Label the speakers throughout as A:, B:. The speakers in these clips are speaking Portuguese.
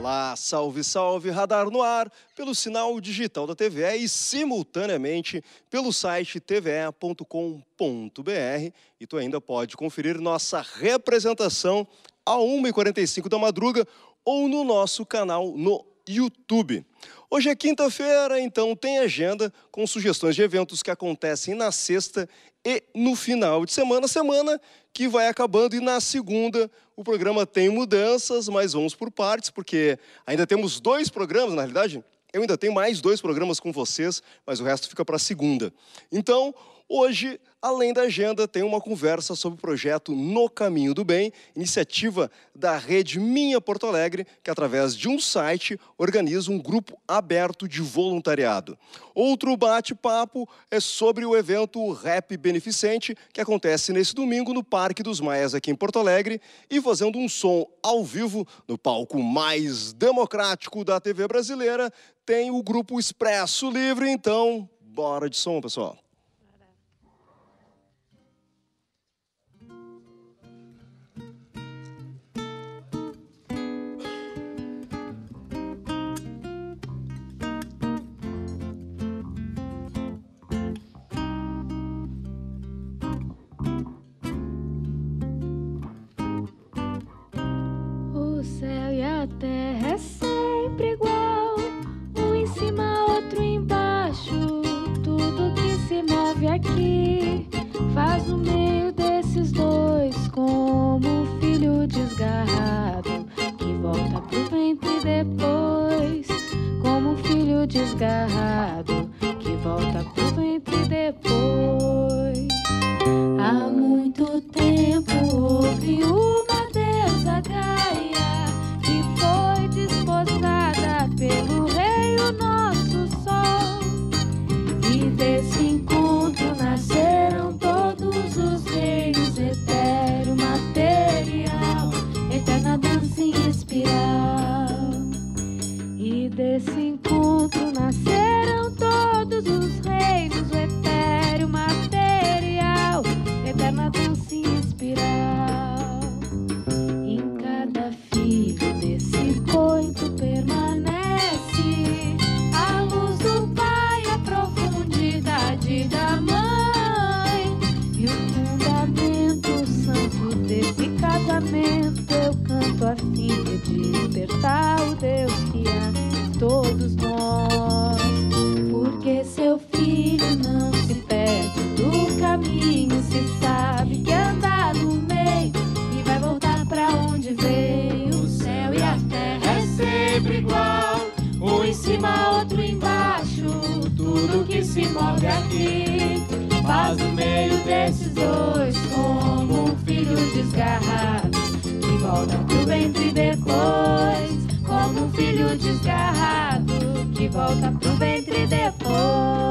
A: Olá, salve, salve, Radar no ar, pelo sinal digital da TVE e simultaneamente pelo site tve.com.br. E tu ainda pode conferir nossa representação às 1h45 da madruga ou no nosso canal no YouTube. Hoje é quinta-feira, então tem agenda com sugestões de eventos que acontecem na sexta e no final de semana, semana que vai acabando, e na segunda o programa tem mudanças, mas vamos por partes, porque ainda temos 2 programas, na realidade, eu ainda tenho mais 2 programas com vocês, mas o resto fica para a segunda. Então, hoje, além da agenda, tem uma conversa sobre o projeto No Caminho do Bem, iniciativa da Rede Minha Porto Alegre, que através de um site organiza um grupo aberto de voluntariado. Outro bate-papo é sobre o evento Rap Beneficente, que acontece nesse domingo no Parque dos Maias, aqui em Porto Alegre, e fazendo um som ao vivo no palco mais democrático da TV brasileira, tem o grupo Expresso Livre. Então, bora de som, pessoal.
B: O céu e a terra é sempre igual, um em cima, outro embaixo. Tudo que se move aqui faz no meio desses dois, como um filho desgarrado que volta pro ventre depois, como um filho desgarrado que volta pro ventre depois. Há muito tempo houve uma deusa Gaia que foi desposada pelo rei, o nosso sol. E desse encontro nasceram todos os reinos, etéreo, material, eterna dança em espiral. E desse encontro nasceram todos os reinos, o etéreo, material, eterna dança em espiral. Em cada filho desse coito permanece a luz do pai, a profundidade da mãe e o fundamento santo desse casamento. Eu canto a fim de despertar o Deus que há em todos nós, porque seu filho não se perde do caminho, se sabe que anda no meio e vai voltar pra onde veio. O céu e a terra é sempre igual, um em cima, outro embaixo. Tudo que se move aqui faz no meio desses dois, como um filho desgarrado que volta pro ventre depois, como um filho desgarrado que volta pro ventre depois.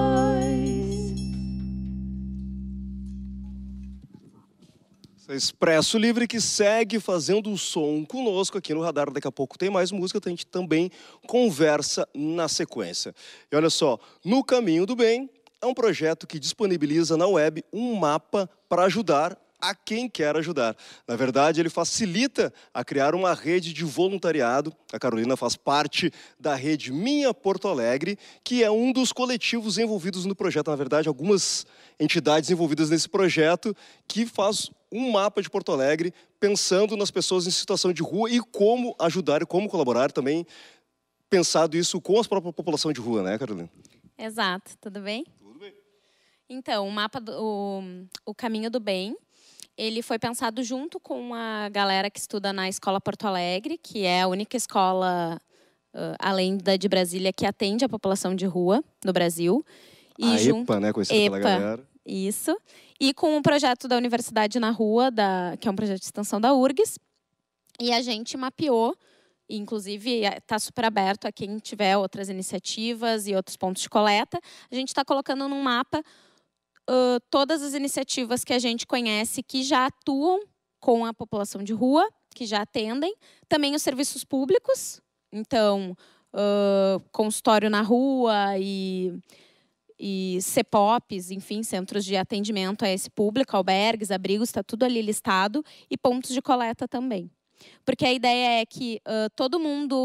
A: Expresso Livre, que segue fazendo o som conosco aqui no Radar. Daqui a pouco tem mais música, a gente também conversa na sequência. E olha só, No Caminho do Bem é um projeto que disponibiliza na web um mapa para ajudar a quem quer ajudar. Na verdade, ele facilita a criar uma rede de voluntariado. A Carolina faz parte da Rede Minha Porto Alegre, que é um dos coletivos envolvidos no projeto. Na verdade, algumas entidades envolvidas nesse projeto, que faz um mapa de Porto Alegre, pensando nas pessoas em situação de rua e como ajudar e como colaborar também, pensado isso com a própria população de rua, né, Carolina?
C: Exato, tudo bem?
A: Tudo bem.
C: Então, o Caminho do Bem, ele foi pensado junto com a galera que estuda na Escola Porto Alegre, que é a única escola, além da de Brasília, que atende a população de rua no Brasil. E
A: a EPA, né, conhecida pela galera.
C: Isso. E com o projeto da Universidade na Rua, que é um projeto de extensão da URGS. E a gente mapeou, inclusive está super aberto a quem tiver outras iniciativas e outros pontos de coleta. A gente está colocando num mapa todas as iniciativas que a gente conhece que já atuam com a população de rua, que já atendem. Também os serviços públicos, então, consultório na rua e CEPOPs, enfim, centros de atendimento a esse público, albergues, abrigos, está tudo ali listado, e pontos de coleta também. Porque a ideia é que todo mundo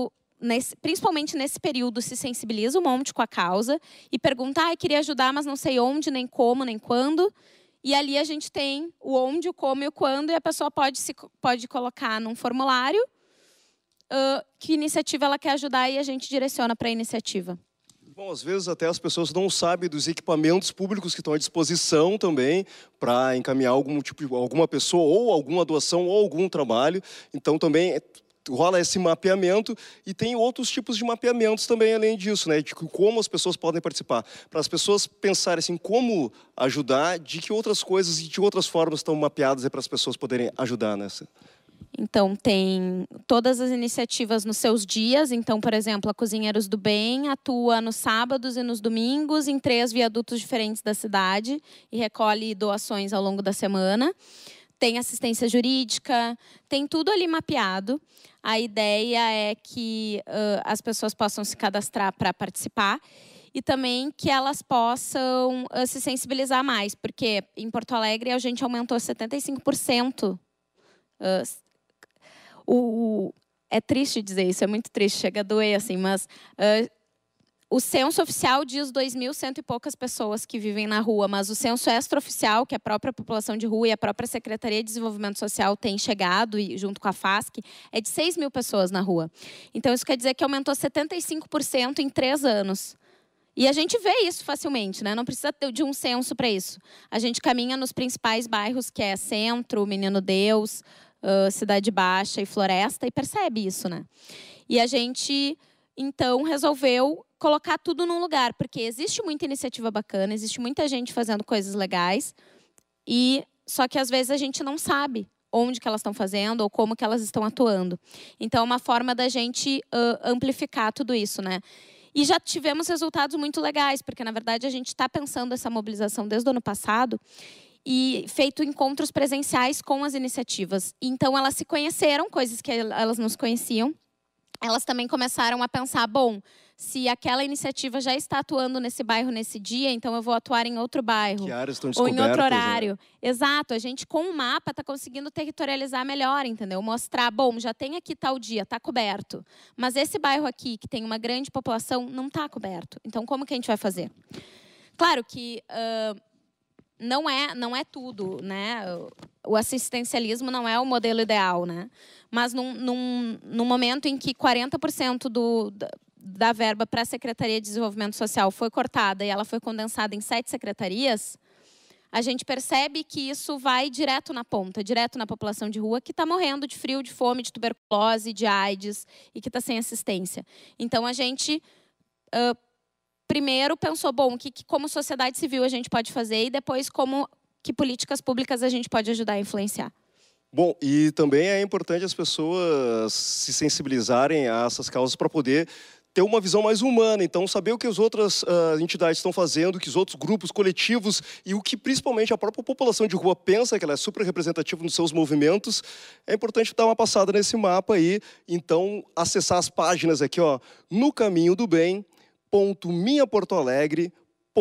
C: principalmente nesse período, se sensibiliza um monte com a causa e pergunta, queria ajudar, mas não sei onde, nem como, nem quando. E ali a gente tem o onde, o como e o quando, e a pessoa pode colocar num formulário que iniciativa ela quer ajudar e a gente direciona para a iniciativa.
A: Bom, às vezes até as pessoas não sabem dos equipamentos públicos que estão à disposição também para encaminhar alguma pessoa ou alguma doação ou algum trabalho. Então também rola esse mapeamento e tem outros tipos de mapeamentos também além disso, né? De como as pessoas podem participar. Para as pessoas pensarem assim, como ajudar, de que outras coisas e de outras formas estão mapeadas para as pessoas poderem ajudar nessa.
C: Então, tem todas as iniciativas nos seus dias. Então, por exemplo, a Cozinheiros do Bem atua nos sábados e nos domingos em 3 viadutos diferentes da cidade e recolhe doações ao longo da semana. Tem assistência jurídica, tem tudo ali mapeado. A ideia é que as pessoas possam se cadastrar para participar e também que elas possam se sensibilizar mais, porque em Porto Alegre a gente aumentou 75%. É triste dizer isso, é muito triste, chega a doer, assim, mas o censo oficial diz 2.100 e poucas pessoas que vivem na rua, mas o censo extraoficial, que a própria população de rua e a própria Secretaria de Desenvolvimento Social tem chegado, e junto com a FASC, é de 6.000 pessoas na rua. Então, isso quer dizer que aumentou 75% em 3 anos. E a gente vê isso facilmente, né? Não precisa de um censo para isso. A gente caminha nos principais bairros, que é Centro, Menino Deus, Cidade Baixa e Floresta, e percebe isso, né? E a gente, então, resolveu colocar tudo num lugar, porque existe muita iniciativa bacana, existe muita gente fazendo coisas legais, só que às vezes a gente não sabe onde que elas estão fazendo ou como que elas estão atuando. Então, é uma forma da gente amplificar tudo isso, né? E já tivemos resultados muito legais, porque, na verdade, a gente está pensando essa mobilização desde o ano passado, e feito encontros presenciais com as iniciativas. Então, elas se conheceram, coisas que elas não se conheciam. Elas também começaram a pensar, bom, se aquela iniciativa já está atuando nesse bairro nesse dia, então eu vou atuar em outro bairro.
A: Que áreas estão
C: ou em outro
A: descobertas,
C: horário.
A: né?
C: Exato, a gente com o mapa está conseguindo territorializar melhor, entendeu? Mostrar, bom, já tem aqui tal dia, está coberto. Mas esse bairro aqui, que tem uma grande população, não está coberto. Então, como que a gente vai fazer? Claro que não é tudo, né? O assistencialismo não é o modelo ideal, né? Mas num momento em que 40% da verba para a Secretaria de Desenvolvimento Social foi cortada e ela foi condensada em 7 secretarias, a gente percebe que isso vai direto na ponta, direto na população de rua que está morrendo de frio, de fome, de tuberculose, de AIDS e que está sem assistência. Então, a gente primeiro pensou, bom, como sociedade civil a gente pode fazer e depois que políticas públicas a gente pode ajudar a influenciar.
A: Bom, e também é importante as pessoas se sensibilizarem a essas causas para poder ter uma visão mais humana, então saber o que as outras entidades estão fazendo, que os outros grupos, coletivos e o que principalmente a própria população de rua pensa, que ela é super representativa nos seus movimentos. É importante dar uma passada nesse mapa aí, então acessar as páginas aqui, ó, no Caminho do Bem.minhaportoalegre.org.br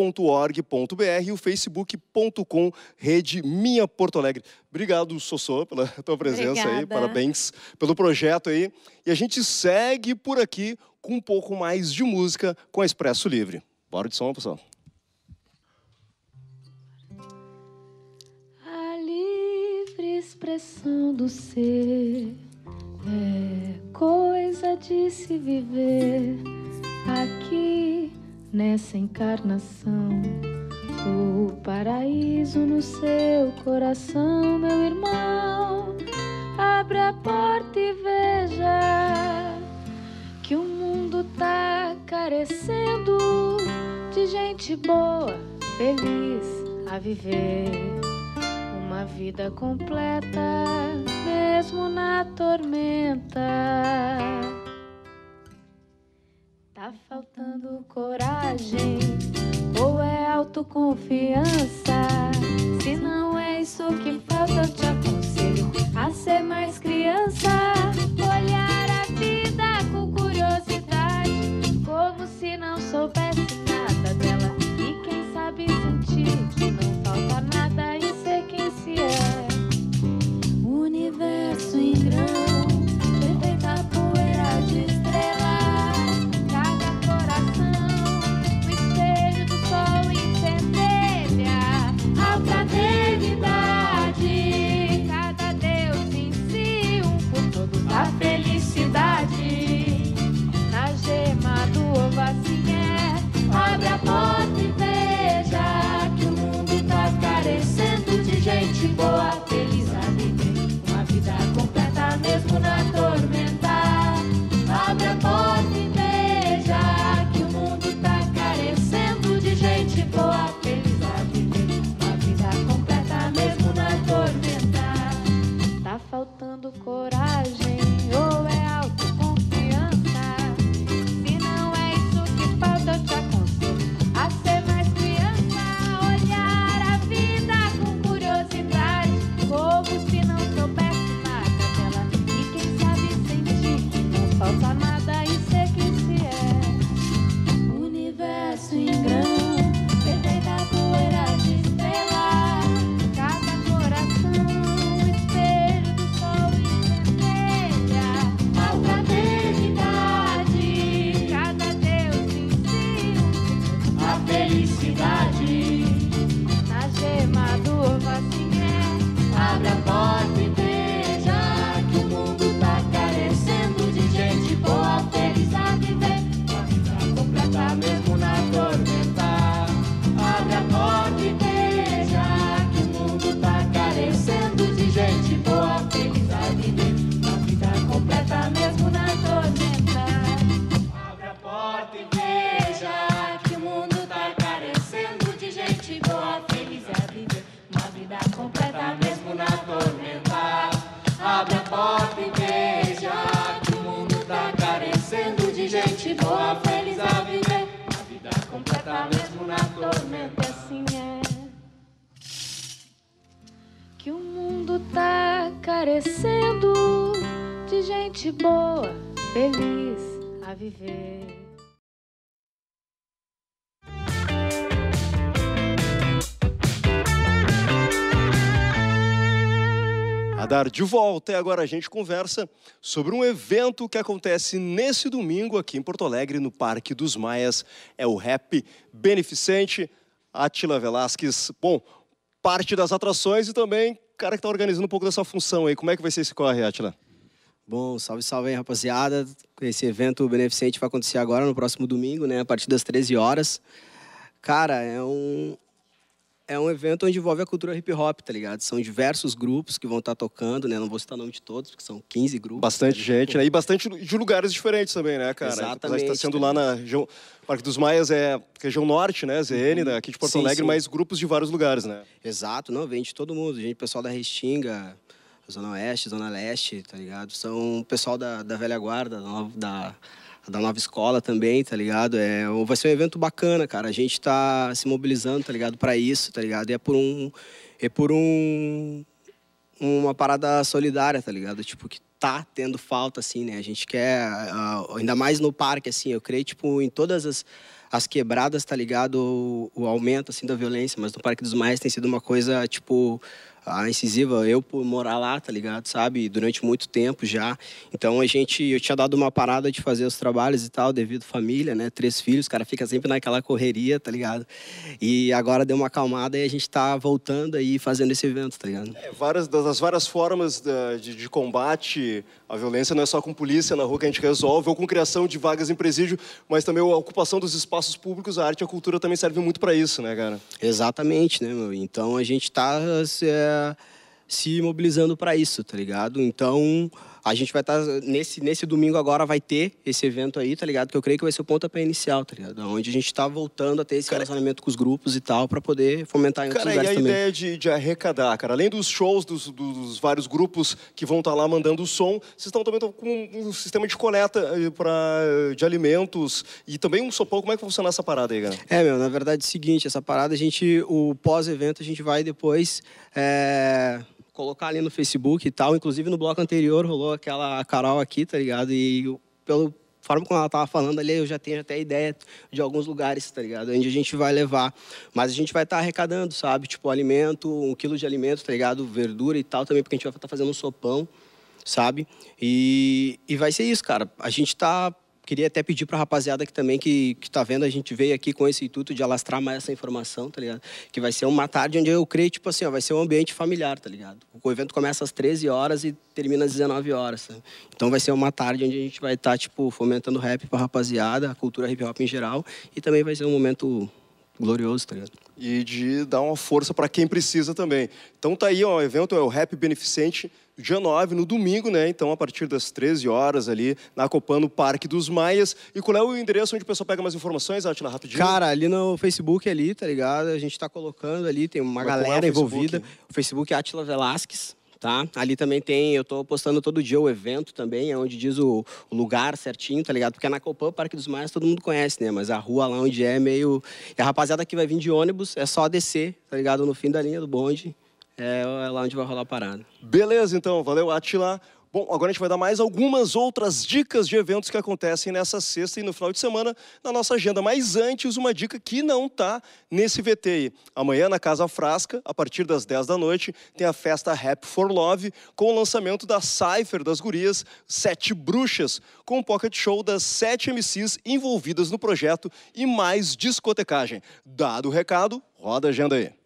A: e o facebook.com Rede Minha Porto Alegre. Obrigado, Sossô, pela tua presença.
C: Obrigada.
A: Aí, parabéns pelo projeto aí. E a gente segue por aqui com um pouco mais de música com a Expresso Livre. Bora de som, pessoal.
B: A livre expressão do ser é coisa de se viver aqui nessa encarnação. O paraíso no seu coração, meu irmão. Abre a porta e veja que o mundo tá carecendo de gente boa, feliz a viver uma vida completa, mesmo na tormenta. Tá faltando coragem ou é autoconfiança? Se não é isso que falta, eu te aconselho a ser mais criança. Olhar a vida com curiosidade, como se não soubesse nada dela. E quem sabe sentir que não falta nada em ser quem se é. O universo em grão, perfeita poeira de estrelas. gente boa, feliz a viver. A vida completa mesmo na tormenta. Assim é que o mundo tá carecendo de gente boa, feliz a viver.
A: Radar de volta, e agora a gente conversa sobre um evento que acontece nesse domingo aqui em Porto Alegre, no Parque dos Maias. É o Rap Beneficente. Átila Velasquez, bom, parte das atrações e também cara que está organizando um pouco dessa função aí. Como é que vai ser esse corre, Átila?
D: Bom, salve, salve aí, rapaziada. Esse evento beneficente vai acontecer agora, no próximo domingo, né? A partir das 13 horas. Cara, é um evento onde envolve a cultura hip-hop, tá ligado? São diversos grupos que vão estar tocando, né? Não vou citar o nome de todos, porque são 15 grupos.
A: Bastante gente, né? E bastante de lugares diferentes também, né, cara?
D: Exatamente.
A: Está sendo lá na região... Parque dos Maias região norte, né? ZN, aqui de Porto Alegre, mas grupos de vários lugares, né?
D: Exato, não, vem de todo mundo. Gente, pessoal da Restinga, Zona Oeste, Zona Leste, tá ligado? São pessoal da velha guarda, da nova escola também, tá ligado? Vai ser um evento bacana, cara. A gente tá se mobilizando, tá ligado? Pra isso, tá ligado? E é por uma parada solidária, tá ligado? Tipo, que tá tendo falta, assim, né? A gente quer, ainda mais no parque, assim, eu creio, tipo, em todas as quebradas, tá ligado? O aumento, assim, da violência, mas no Parque dos Maias tem sido uma coisa, tipo... incisiva, eu por morar lá, tá ligado, sabe, durante muito tempo já, então eu tinha dado uma parada de fazer os trabalhos e tal, devido à família, né, 3 filhos, o cara fica sempre naquela correria, tá ligado, e agora deu uma acalmada e a gente tá voltando aí fazendo esse evento, tá ligado.
A: Das várias formas de combate à violência, não é só com polícia na rua que a gente resolve, ou com criação de vagas em presídio, mas também a ocupação dos espaços públicos, a arte e a cultura também servem muito para isso, né, cara?
D: Exatamente, né, meu, então a gente tá se mobilizando para isso, tá ligado? Então, a gente vai estar, nesse domingo agora vai ter esse evento aí, tá ligado? Que eu creio que vai ser o pontapé inicial, tá ligado? Onde a gente tá voltando a ter esse relacionamento com os grupos e tal, para poder fomentar em outros lugares também.
A: Cara, e a ideia de arrecadar, cara? Além dos shows, dos vários grupos que vão estar lá mandando o som, vocês estão também com um sistema de coleta de alimentos e também um sopão. Como é que funciona essa parada aí, cara?
D: Na verdade é o seguinte, essa parada, o pós-evento, a gente vai depois... colocar ali no Facebook e tal, inclusive no bloco anterior rolou aquela Carol aqui, tá ligado? E pela forma como ela tava falando ali, eu já tenho até ideia de alguns lugares, tá ligado? Onde a gente vai levar. Mas a gente vai estar arrecadando, sabe? Tipo, alimento, 1 quilo de alimento, tá ligado? Verdura e tal também, porque a gente vai estar fazendo um sopão, sabe? E vai ser isso, cara. A gente tá... Queria até pedir pra rapaziada que também que tá vendo, a gente veio aqui com esse intuito de alastrar mais essa informação, tá ligado? Que vai ser uma tarde onde eu creio, tipo assim, vai ser um ambiente familiar, tá ligado? O evento começa às 13 horas e termina às 19 horas, sabe? Então vai ser uma tarde onde a gente vai estar, tipo, fomentando rap pra rapaziada, a cultura hip hop em geral, e também vai ser um momento glorioso, tá ligado?
A: E de dar uma força para quem precisa também. Então tá aí, ó, o evento é o Rap Beneficente, dia 9, no domingo, né? Então, a partir das 13 horas ali, na Copan, no Parque dos Maias. E qual é o endereço onde o pessoal pega mais informações, Átila, rapidinho?
D: Cara, ali no Facebook ali, tá ligado? A gente tá colocando ali, tem uma galera envolvida. O Facebook é Átila Velasquez. Tá? Ali também tem, eu tô postando todo dia o evento também, é onde diz o lugar certinho, tá ligado? Porque é na Copan, Parque dos Maias, todo mundo conhece, né? Mas a rua lá onde é meio... E a rapaziada que vai vir de ônibus, é só descer, tá ligado? No fim da linha do bonde, é lá onde vai rolar a parada.
A: Beleza, então. Valeu, Átila. Bom, agora a gente vai dar mais algumas outras dicas de eventos que acontecem nessa sexta e no final de semana na nossa agenda. Mas antes, uma dica que não está nesse VT aí. Amanhã, na Casa Frasca, a partir das 10 da noite, tem a festa Rap for Love, com o lançamento da Cypher das gurias 7 Bruxas, com um pocket show das 7 MCs envolvidas no projeto e mais discotecagem. Dado o recado, roda a agenda aí.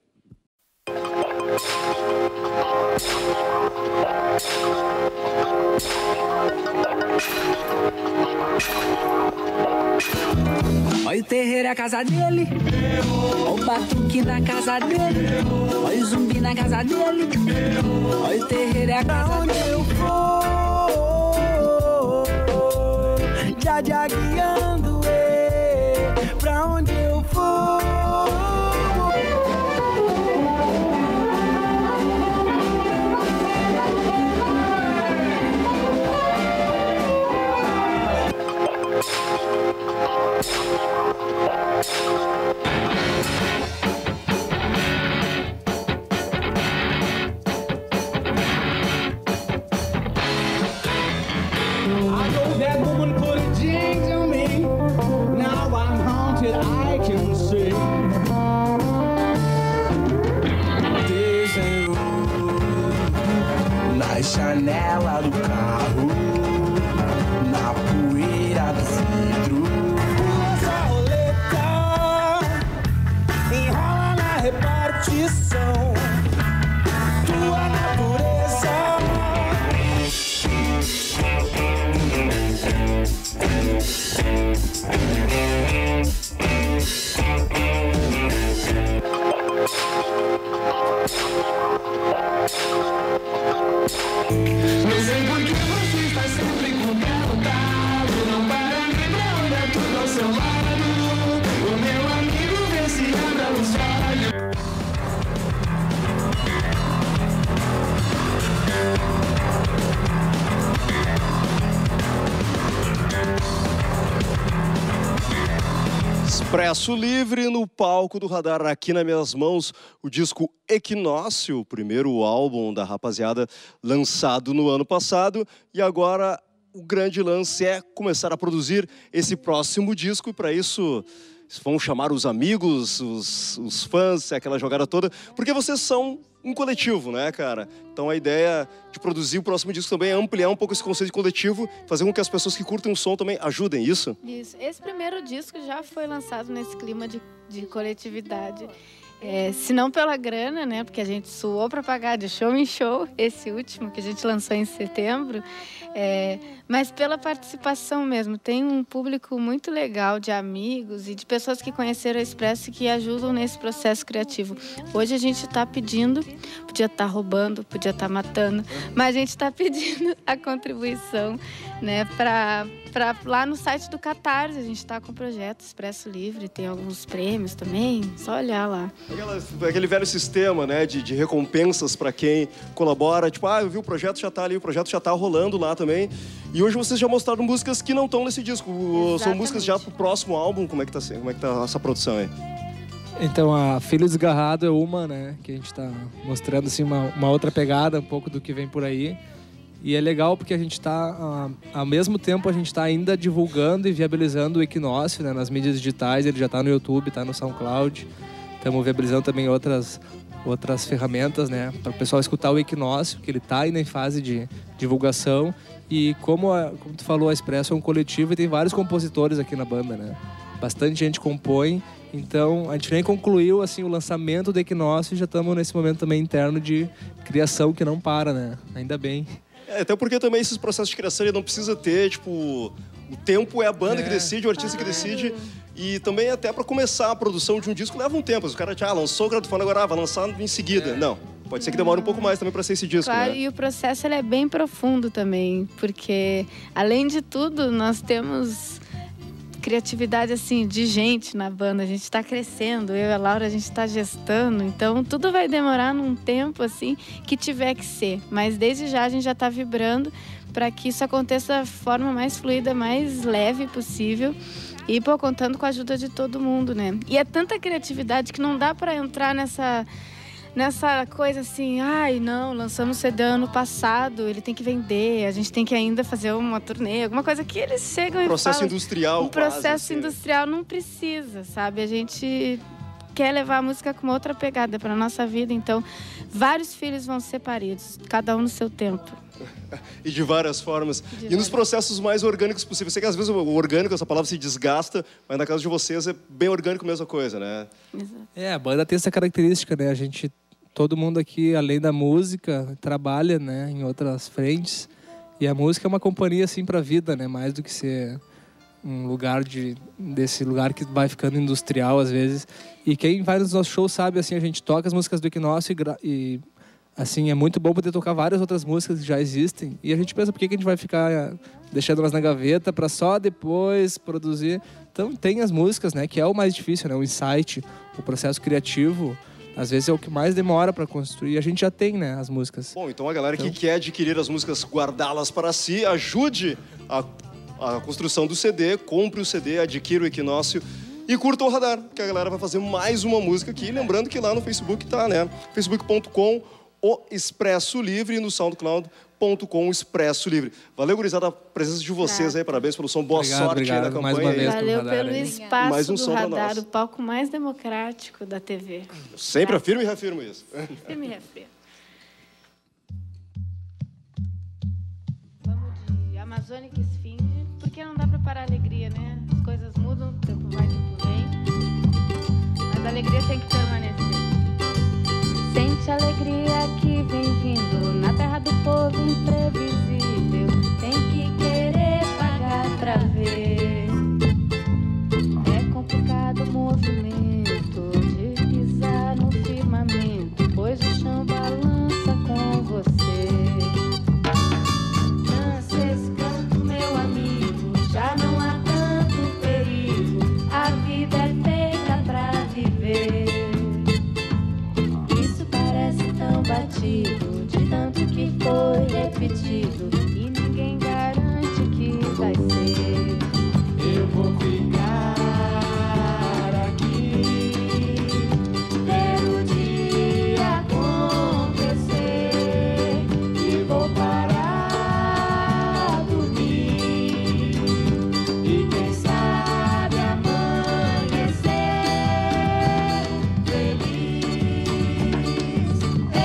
E: Olha o terreiro, é a casa dele. Olha o batuque na casa dele. Olha o zumbi na casa dele. Olha o terreiro, é a casa dele. Eu vou, já guiando, pra onde eu for.
F: centro. Pula essa roleta, enrola na repartição. Tua natureza. Não sei por que você está sempre com derrotado. Não para nem pra olhar tudo ao seu lado. O meu amigo vê se anda nos olhos.
A: Expresso Livre no palco do Radar, aqui nas minhas mãos, o disco Equinócio, o primeiro álbum da rapaziada lançado no ano passado, e agora o grande lance é começar a produzir esse próximo disco, e para isso vão chamar os amigos, os fãs, aquela jogada toda, porque vocês são um coletivo, né, cara? Então a ideia de produzir o próximo disco também é ampliar um pouco esse conceito de coletivo, fazer com que as pessoas que curtem o som também ajudem isso.
B: Isso. Esse primeiro disco já foi lançado nesse clima de coletividade. Se não pela grana, né? Porque a gente suou para pagar de show em show, esse último que a gente lançou em setembro, mas pela participação mesmo. Tem um público muito legal de amigos e de pessoas que conheceram a Expresso e que ajudam nesse processo criativo. Hoje a gente está pedindo, podia estar roubando, podia estar matando, mas a gente está pedindo a contribuição, né? Para lá no site do Catarse, a gente está com o projeto Expresso Livre, tem alguns prêmios também, só olhar lá.
A: Aquele velho sistema, né, de recompensas para quem colabora, tipo, eu vi o projeto, já tá ali, o projeto já tá rolando lá também. E hoje vocês já mostraram músicas que não estão nesse disco.
B: Exatamente.
A: São músicas já pro próximo álbum. Como é que tá sendo? Como é que tá essa produção aí?
G: Então, a Filho Desgarrado é uma, né, que a gente tá mostrando assim uma outra pegada, um pouco do que vem por aí. E é legal porque a gente está, ao mesmo tempo, a gente está ainda divulgando e viabilizando o Equinócio, né, nas mídias digitais. Ele já está no YouTube, está no SoundCloud. Estamos viabilizando também outras ferramentas, né, para o pessoal escutar o Equinócio, que ele está ainda em fase de divulgação. E como tu falou, a Expresso é um coletivo e tem vários compositores aqui na banda, né? Bastante gente compõe. Então, a gente nem concluiu assim, o lançamento do Equinócio e já estamos nesse momento também interno de criação que não para, né? Ainda bem.
A: Até porque também esses processos de criação ele não precisa ter, tipo, o tempo é a banda que decide, o artista que decide. E também até para começar a produção de um disco leva um tempo. O cara lançou o gravofone, agora vai lançar em seguida. Não, pode ser que demore um pouco mais também para ser esse disco,
B: claro,
A: né?
B: E o processo ele é bem profundo também, porque além de tudo nós temos criatividade assim de gente na banda, a gente está crescendo, eu e a Laura a gente está gestando, então tudo vai demorar num tempo assim que tiver que ser, mas desde já a gente já está vibrando para que isso aconteça da forma mais fluida, mais leve possível. E, contando com a ajuda de todo mundo, né? E é tanta criatividade que não dá para entrar nessa coisa assim, não, lançamos CD ano passado, ele tem que vender, a gente tem que ainda fazer uma turnê, alguma coisa que eles chegam e
A: processo
B: falam.
A: Industrial,
B: um processo
A: quase,
B: industrial não precisa, sabe? A gente quer levar a música com uma outra pegada para nossa vida, então vários filhos vão ser paridos, cada um no seu tempo.
A: E de várias formas. E nos processos mais orgânicos possíveis. Sei que às vezes o orgânico, essa palavra se desgasta, mas na casa de vocês é bem orgânico a mesma coisa, né?
B: Exato.
G: A banda tem essa característica, né? Todo mundo aqui, além da música, trabalha, né, em outras frentes. E a música é uma companhia, assim, pra vida, né? Mais do que ser um lugar desse lugar que vai ficando industrial, às vezes. E quem vai nos nossos shows sabe, assim, a gente toca as músicas do Equinócio e assim, é muito bom poder tocar várias outras músicas que já existem. E a gente pensa, por que a gente vai ficar deixando elas na gaveta para só depois produzir? Então, tem as músicas, né? Que é o mais difícil, né? O insight, o processo criativo, às vezes é o que mais demora para construir. E a gente já tem, né? As músicas.
A: Bom, então a galera que quer adquirir as músicas, guardá-las para si, ajude a construção do CD, compre o CD, adquira o Equinócio e curta o Radar, que a galera vai fazer mais uma música aqui. Lembrando que lá no Facebook tá, né? facebook.com o Expresso Livre e no soundcloud.com Expresso Livre. Valeu, gurizada, a presença de vocês aí. Parabéns pelo som. Boa sorte aí na campanha.
G: Mais uma vez
B: Valeu pelo espaço
A: mais um
B: do
A: som
B: Radar, o palco mais democrático da TV.
A: Sempre afirmo e reafirmo isso.
B: Sempre me refiro. Vamos de Amazônica Esfinge, porque não dá para parar para a alegria, né? As coisas mudam, o tempo vai, o tempo vem. Mas a alegria tem que permanecer. Sente a alegria que vem vindo na terra do povo imprevisível. Tem que querer pagar pra ver. É complicado o movimento de pisar no firmamento, pois o chão balança com você. Dança esse canto, meu amigo, já não há tanto perigo. A vida é feita pra viver. Isso parece tão batido, de tanto que foi repetido, e ninguém garante que vai ser.
F: Eu vou ficar aqui,
B: Ver o dia acontecer
F: e vou parar, dormir e quem sabe amanhecer feliz,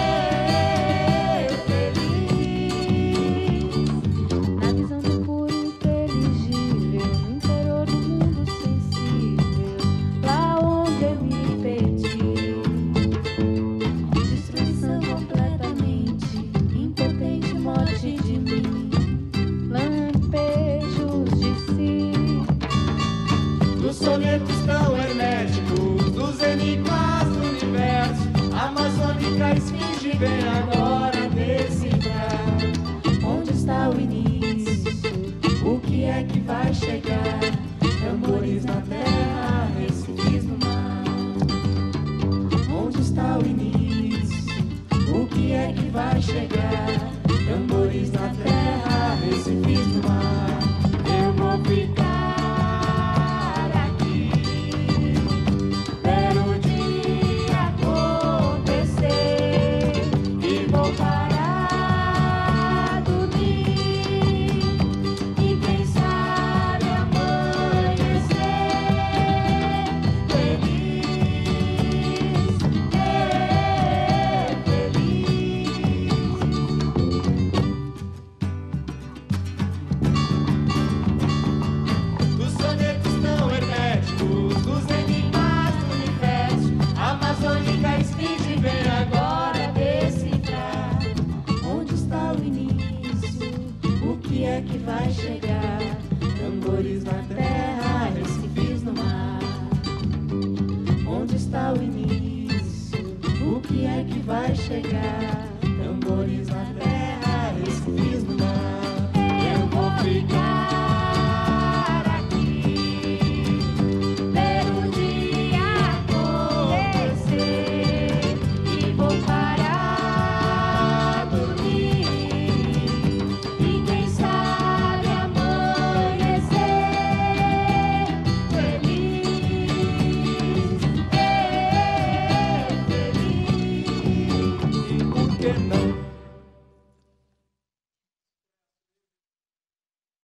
F: feliz. Na visão do puro inteligível, no interior do mundo sensível, lá onde eu me perdi. Destruição completamente, impotente morte de mim, lampejos de si. dos sonetos tão herméticos, dos enigmas do universo. Amazônica esfinge vem agora decifrar.
B: Onde está o início? O que é que vai chegar? Tambores na terra.